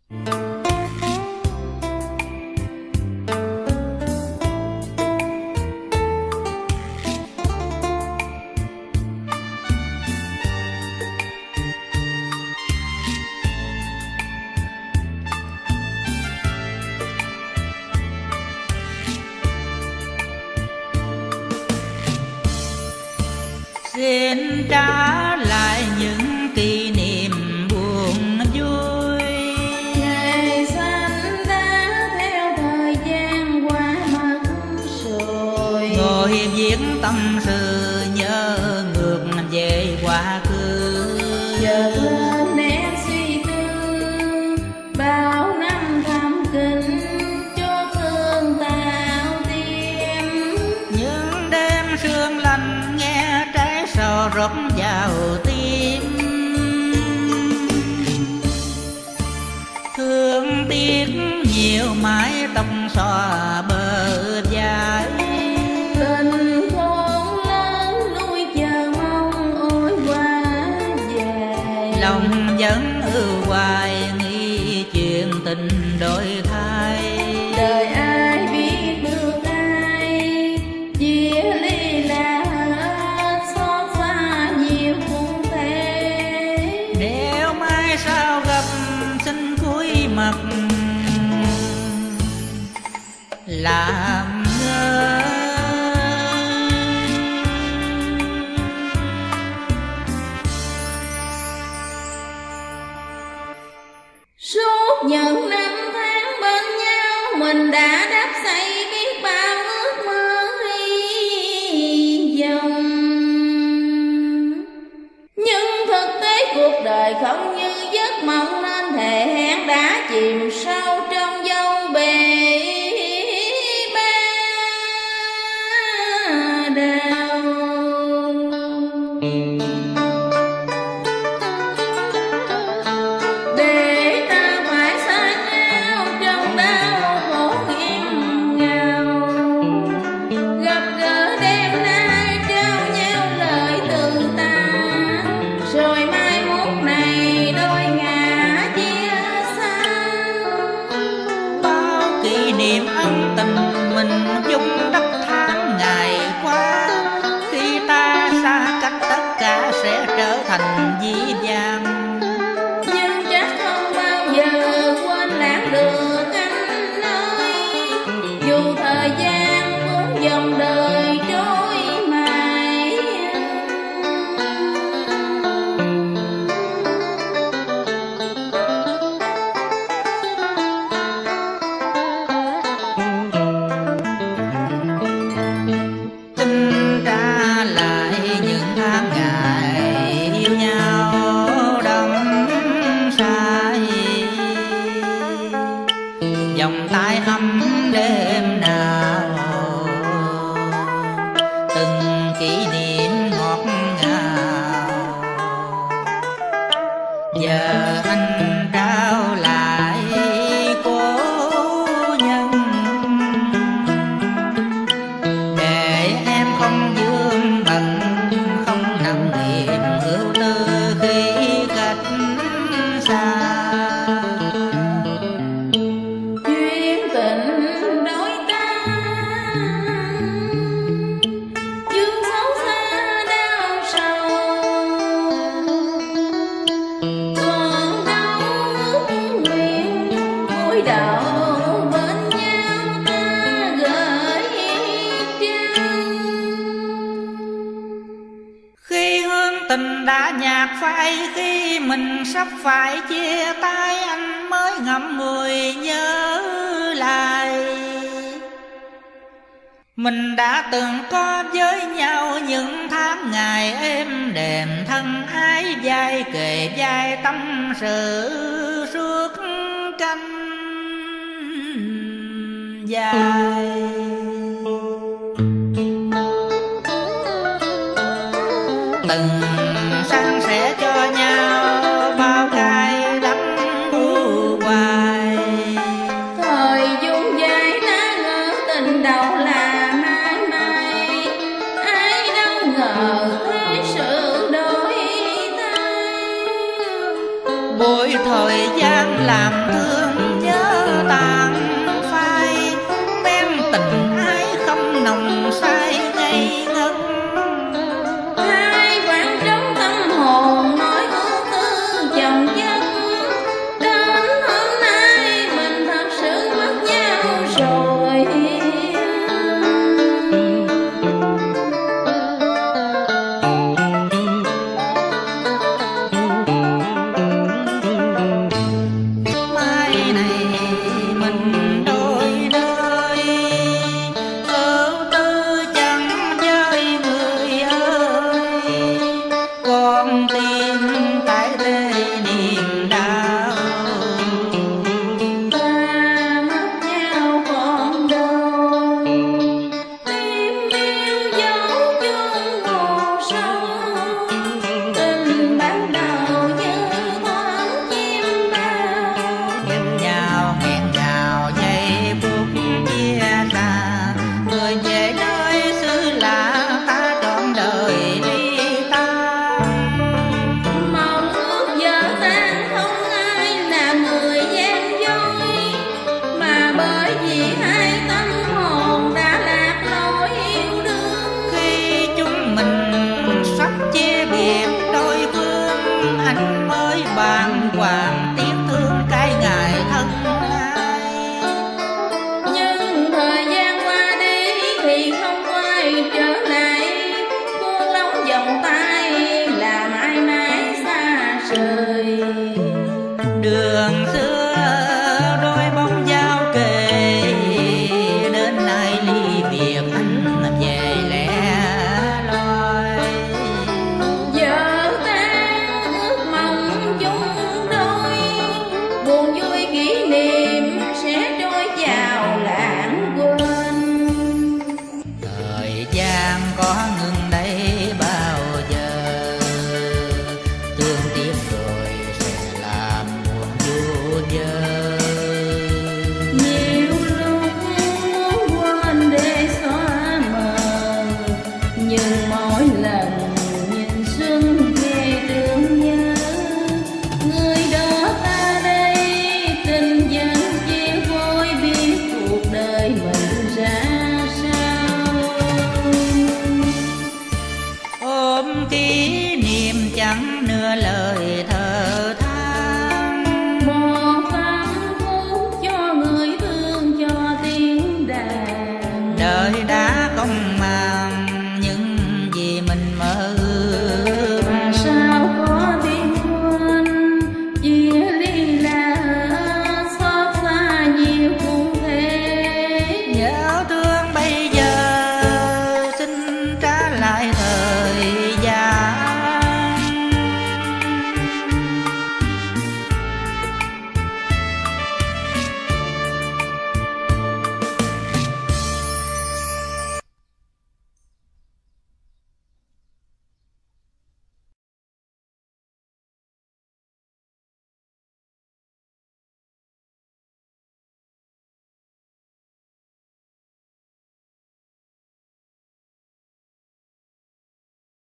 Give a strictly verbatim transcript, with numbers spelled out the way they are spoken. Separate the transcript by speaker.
Speaker 1: Xin trả lại những kỷ niệm buồn vui,
Speaker 2: ngày xanh đã theo thời gian qua mất rồi.
Speaker 1: ngồi viết tâm sự nhớ ngược về quá khứ.
Speaker 2: Giờ lên nét suy tư bao năm thầm kín cho thương tạo tim.
Speaker 1: Những đêm sương lạnh nghe trái sò rót vào tim, thương tiếc nhiều mái tóc xòa bờ vai.
Speaker 2: Tình khôn lớn nuôi chờ mong ôi quá dài,
Speaker 1: Lòng vẫn ưu hoài nghĩ chuyện tình đổi thay.
Speaker 2: đời ai biết được ai chia ly là xót xa nhiều cũng thế.
Speaker 1: Nếu mai sau gặp xin cúi mặt làm ngơ.
Speaker 2: Suốt những năm tháng bên nhau mình đã đắp xây biết bao ước mơ hy vọng, nhưng thực tế cuộc đời không như giấc mộng nên thề hẹn đã chìm sâu trong dâu bể ba đau. Để ta phải xa nhau trong đau khổ nghiêng ngào, gặp gỡ đêm nay trao nhau lời từ ta, rồi mai mốt này đôi ngả chia xa.
Speaker 1: Bao kỷ niệm ân tình mình dung đắp tháng ngày qua, khi ta xa cách tất cả sẽ trở thành dĩ vãng.
Speaker 2: Nhưng chắc không bao giờ quên lãng được anh ơi, dù thời gian cuốn dòng đời trôi mãi.
Speaker 1: Xin trả lại những tháng ngày yêu nhau đắm say, vòng tay ấm đêm nào, từng kỷ niệm ngọt ngào. Giờ anh trao lại cố nhân, để em không vương bận, không nặng niềm ưu tư khi cách xa.
Speaker 2: Duyên tình đôi ta dương xấu xa đau sầu, còn đâu ước nguyện cúi đầu bên nhau ta gửi trao.
Speaker 1: Khi hương tình đã nhạt phai, khi mình sắp phải chia tay, anh mới ngậm ngùi nhớ lại. Mình đã từng có với nhau những tháng ngày êm đềm, thân ái vai kề vai tâm sự suốt canh dài. Từng san sẻ cho nhau bao cay đắng u hoài,
Speaker 2: Thời dung dài ta ngỡ tình đầu là mãi mãi, ai đâu ngờ thế sự đổi thay.
Speaker 1: bội thời gian làm thương nhớ tàn phai, men tình ai không nồng say ngây ngất.
Speaker 2: Hai quán trống tâm hồn nói ước tư chồng chất, đến hôm nay mình thật sự mất nhau rồi.
Speaker 1: Mai này mình đôi nơi, ưu tư chẳng với người ơi, con tim tại tê niềm đau.
Speaker 2: Ta mất nhau còn đâu, tim yêu dấu chôn ngủ sâu, tình ban đầu như thoáng chim bao.
Speaker 1: Nhìn nhau nghẹn ngào giây phút chia xa, người về nơi xứ lạ ta trọn đời ly tan.
Speaker 2: Mong ước giờ tan không ai là người gian dối, mà bởi vì hai tâm hồn đã lạc lối yêu đương.
Speaker 1: Khi chúng mình sắp chia biệt đôi phương, anh mới bàng hoàng tiếc thương cái ngày thân ai.
Speaker 2: Nhưng thời gian qua đi thì không quay trở lại, buông lỏng vòng tay là mãi mãi xa rời.
Speaker 1: Đường xưa